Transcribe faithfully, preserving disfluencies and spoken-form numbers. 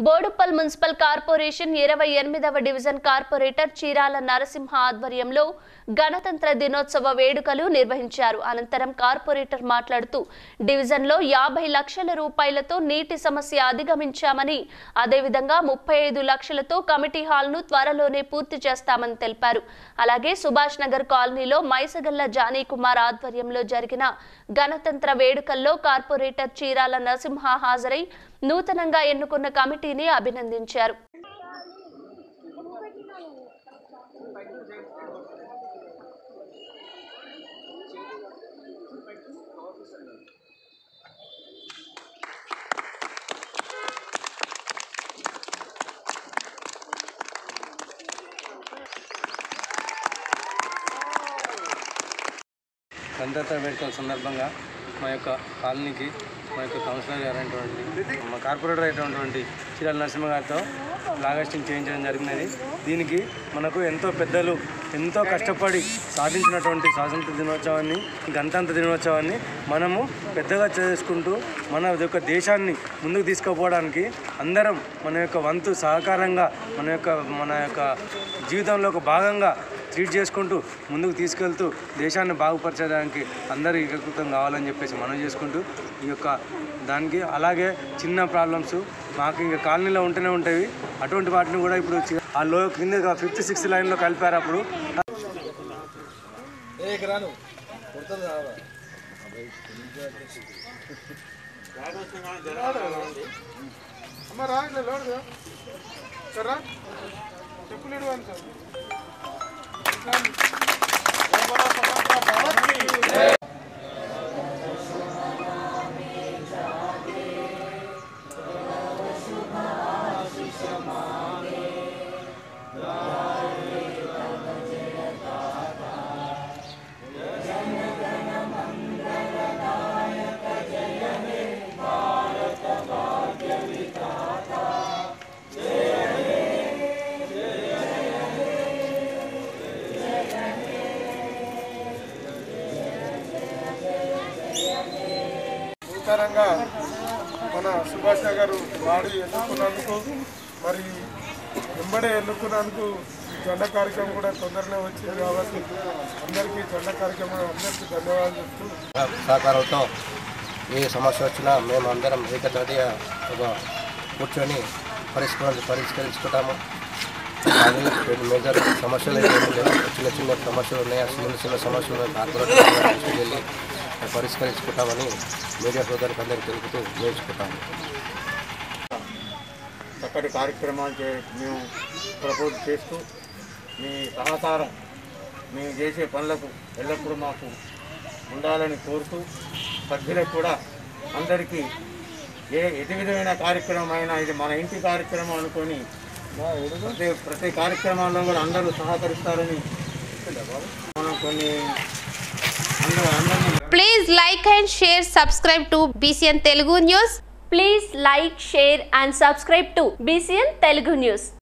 Boduppal municipal corporation ఇరవై ఎనిమిదవ division corporator Chirala Narasimha ఆధ్వర్యంలో గణతంత్ర దినోత్సవ వేడుకలు నిర్వహించారు. అనంతరం కార్పొరేటర్ మాట్లాడుతూ డివిజన్లో యాభై లక్షల రూపాయలతో నీటి సమస్య అధిగమించామని, అదేవిధంగా ముప్పై ఐదు లక్షలతో కమిటీ హాల్ను త్వరలోనే పూర్తి చేస్తామని తెలిపారు. అలాగే సుభాష్ నగర్ కాలనీలో మైసగల్ల జానీ కుమార్ ఆధ్వర్యంలో జరిగిన గణతంత్ర వేడుకల్లో కార్పొరేటర్ చీరాల నరసింహ హాజరై నూతనంగా ఎన్నుకున్న కమిటీని అభినందించారు. గణతంత్ర వేడుకల సందర్భంగా మా యొక్క కాలనీకి మా యొక్క కౌన్సిలర్ గారు అయినటువంటి మా కార్పొరేటర్ అయినటువంటి చీరాల నరసింహ గారితో ఫ్లాగ్ చేయించడం జరిగినది. దీనికి మనకు ఎంతో పెద్దలు ఎంతో కష్టపడి సాధించినటువంటి స్వాతంత్ర దినోత్సవాన్ని, గణతంత్ర దినోత్సవాన్ని మనము పెద్దగా చేసుకుంటూ మన యొక్క దేశాన్ని ముందుకు తీసుకుపోవడానికి అందరం మన యొక్క వంతు సహకారంగా మన యొక్క మన యొక్క జీవితంలో ఒక భాగంగా ట్రీట్ చేసుకుంటూ ముందుకు తీసుకెళ్తూ దేశాన్ని బాగుపరచడానికి అందరూ ఏకీకృతం కావాలని చెప్పేసి మనం చేసుకుంటూ ఈ యొక్క దానికి అలాగే చిన్న ప్రాబ్లమ్స్ మాకు ఇంకా కాలనీలో ఉంటూనే ఉంటాయి. అటువంటి వాటిని కూడా ఇప్పుడు ఆ లో కింద ఫిఫ్త్ సిక్స్త్ లైన్లో కలిపారు. అప్పుడు నూతనంగా మన సుభాష్ నగర్ వాడి ఎన్నుకున్నందుకు, మరి వెంబడే ఎన్నుకున్నందుకు జెండా కార్యక్రమం కూడా తొందరనే వచ్చింది కాబట్టి అందరికీ జెండా కార్యక్రమం అందరికీ ధన్యవాదాలు చెప్తూ సహకారంతో ఏ సమస్య వచ్చినా మేము అందరం ఏకతాటిగా ఒక కూర్చొని పరిష్కరి పరిష్కరించుకుంటాము. అది మేజర్ సమస్యలు అయితే చిన్న చిన్న సమస్యలు ఉన్నాయి. చిన్న చిన్న సమస్యలు కార్పొరేటర్ దృష్టికి వెళ్ళి పరిష్కరించుకుంటామని మీడియా సోదరులకు అందరికీ తెలుపుతూ నేర్చుకుంటాము. చక్కటి కార్యక్రమాలు చే మేము ప్రపోజ్ చేస్తూ మీ సహకారం మేము చేసే పనులకు ఎల్లప్పుడూ మాకు ఉండాలని కోరుతూ సభ్యులకు కూడా అందరికీ ఏ ఎటు విధమైన కార్యక్రమం అయినా ఇది మన ఇంటి కార్యక్రమం అనుకొని ప్రతి ప్రతి కార్యక్రమాల్లో కూడా అందరూ సహకరిస్తారని మనం కొన్ని Please like and share, subscribe to B C N Telugu News. Please like, share and subscribe to B C N Telugu News.